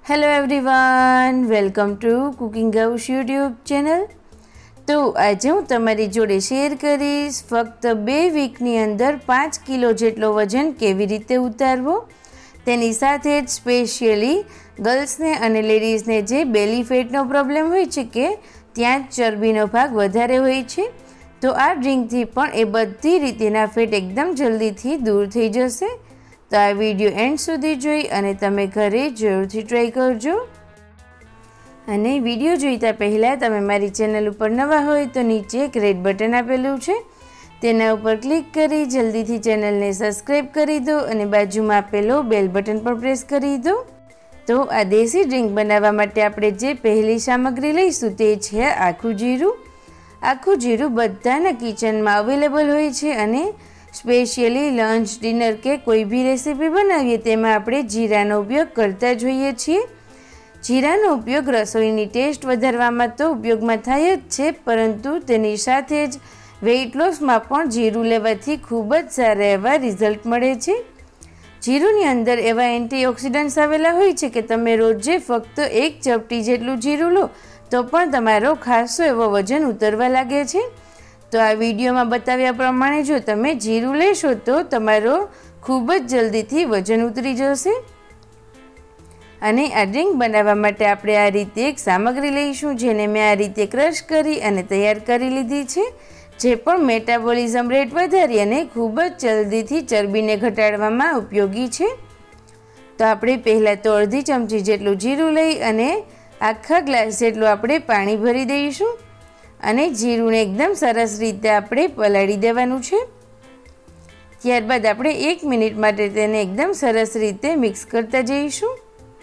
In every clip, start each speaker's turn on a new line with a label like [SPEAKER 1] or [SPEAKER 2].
[SPEAKER 1] Hello everyone, welcome to cooking house YouTube channel. तो आज हूँ तमारी जोड़े शेर करीश फक्त 2 वीकनी अंदर 5 किलो जेटलो वजन केवी रीते उतारवो, तेनी साथे ज स्पेशियली गर्ल्सने अने लेडीज़ने जे बेली फेटनो प्रॉब्लम होय छे के त्यां चरबीनो भाग वधारे होय छे, तो आ ड्रिंकथी पण ए बधी रीतेना फेट एकदम जल्दीथी दूर थई जशे। तो आ विडियो एंड सुधी जोई अने तमे घरे जरूरथी ट्राय करजो। अने विडियो जोईता पहला तमे मारी चेनल पर नवा होय तो नीचे एक रेड बटन आपेलुं छे, तेना उपर क्लिक करी जल्दीथी चेनलने सब्सक्राइब करी दो अने बाजुमां आपेलो बेल बटन पर प्रेस करी दो। तो आ देशी ड्रिंक बनाववा माटे आपणे जे पहली सामग्री लईशुं ते छे आखुं जीरुं। आखुं जीरुं बधाना किचनमा अवेलेबल होय छे अने स्पेशियली लंच डिनर के कोई भी रेसिपी बनावीए तेमां आपणे जीरानो उपयोग करता ज होईए छीए। जीरानो उपयोग रसोईनी टेस्ट वधारवामां तो उपयोगमां थाय ज छे, परंतु तेनी साथे ज वेइट लॉसमां पण जीरुं लेवाथी खूब ज सारा एवा रिઝલ્ટ मळे छे। जीरुंनी अंदर एवा एंटीऑक्सिडंट्स आवेला होय छे के तमे रोजे फक्त 1 चपटी जेटલું जीरुं लो तो पण तमारो खासो एवो वजन उतरवा लागे छे। तो आ विडियो में बताव्या प्रमाणे जो तमे जीरुं लेशो तो तमारो खूब ज जल्दीथी वजन उतरी जशे। अने आ ड्रिंक बनाववा माटे आपणे आ रीते एक सामग्री लईशुं, जेने मैं आ रीते क्रश करी अने तैयार करी लीधी छे, जे पण मेटाबोलिज्म रेट वधारी अने खूब ज जल्दीथी चरबीने घटाडवामां उपयोगी छे। तो आपणे पहेला तो अर्धी चमची जेटલું जीरुं लई अने आखा ग्लास जेटલું आपणे पाणी भरी दईशुं अने जीरुंने एकदम सरस रीते आपणे पलाળી देवानुं छे। त्यारबाद आपणे 1 मिनिट माटे तेने एकदम सरस रीते मिक्स करता जईशुं।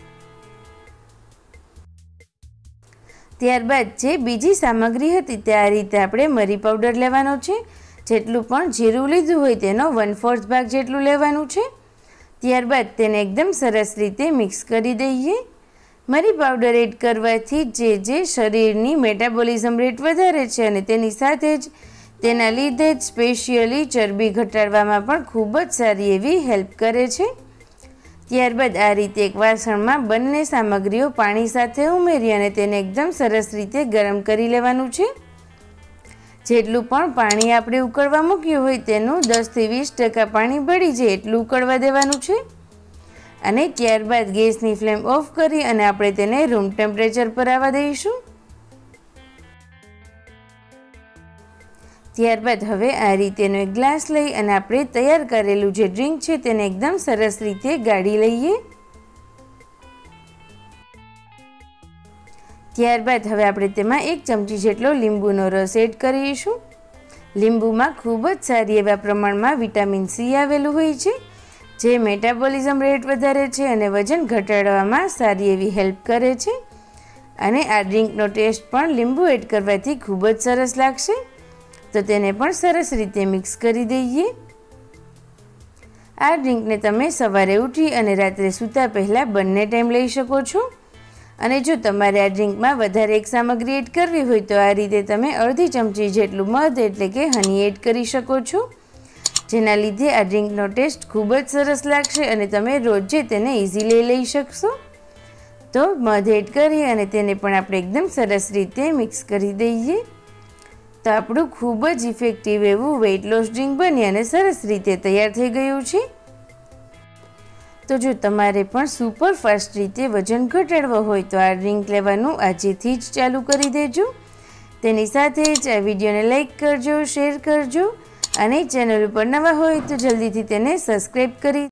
[SPEAKER 1] त्यारबाद जे बीजी सामग्री हती ते आ रीते आपणे मरी पाउडर लेवानो छे, जेटલું पण जीरुं लीधुं होय तेनो 1/4 भाग जेटલું लेवानुं छे। त्यारबाद तेने एकदम सरस रीते मिक्स करी दईए। मरी पाउडर एड करवाथी जे शरीरनी मेटाबोलिज्म रेट वधारे छे अने तेनी साथे ज तेना लीधे ज स्पेशियली चरबी घटाडवामां पण खूब ज सारी एवी हेल्प करे छे। त्यारबाद आ रीते एक वासणमां बंने सामग्रीओ पाणी साथे उमेरी अने तेने एकदम सरस रीते गरम करी लेवानुं छे। जेटલું पण पाणी आपणे उकळवा मूक्युं होय तेनुं 10 થી 20% पाणी बળી જાય એટલું ઉકળવા દેવાનું છે। અને ત્યારબાદ ગેસની ફ્લેમ ઓફ કરી અને આપણે તેને રૂમ ટેમ્પરેચર પર આવવા દઈશું। ત્યારબાદ હવે આ રીતેનો એક ગ્લાસ લઈ અને આપણે તૈયાર કરેલું જે ડ્રિંક છે તેને એકદમ સરસ રીતે ગાળી લઈએ। ત્યારબાદ હવે આપણે તેમાં 1 ચમચી જેટલો લીંબુનો રસ એડ કરીશું। લીંબુમાં ખૂબ જ સારી એવા પ્રમાણમાં વિટામિન સી આવેલું હોય છે, જે મેટાબોલિઝમ રેટ વધારે છે અને વજન ઘટાડવામાં સારી એવી હેલ્પ કરે છે। અને આ ડ્રિંકનો ટેસ્ટ પણ લીંબુ એડ કરવાથી ખૂબ જ સરસ લાગશે, તો તેને પણ સરસ રીતે મિક્સ કરી દઈએ। આ ડ્રિંકને તમે સવારે ઉઠી અને રાત્રે સૂતા પહેલાં બંને ટાઈમ લઈ શકો છો। અને જો તમારે આ ડ્રિંકમાં વધારે એક સામગ્રી એડ કરવી હોય તો આ રીતે તમે અડધી ચમચી જેટલું મધ એટલે કે હની એડ કરી શકો છો, જેના લીધે આ ડ્રિંકનો ટેસ્ટ ખૂબ જ સરસ લાગશે અને તમે રોજે તેને ઇઝીલી લઈ શકશો। તો મધ એડ કરી અને તેને પણ આપણે એકદમ સરસ રીતે મિક્સ કરી દઈએ। તો આપણું ખૂબ જ ઇફેક્ટિવ એવું વેઇટ લોસ ડ્રિંક બની અને સરસ રીતે તૈયાર થઈ ગયું છે। તો જો તમારે પણ સુપર ફાસ્ટ રીતે વજન ઘટાડવું હોય તો આ ડ્રિંક લેવાનું આજેથી જ ચાલુ કરી દેજો। તેની સાથે જ આ વિડીયોને લાઈક કરજો, શેર કરજો અને ચેનલ ઉપર નવા હોય તો જલ્દીથી તેને સબસ્ક્રાઈબ કરી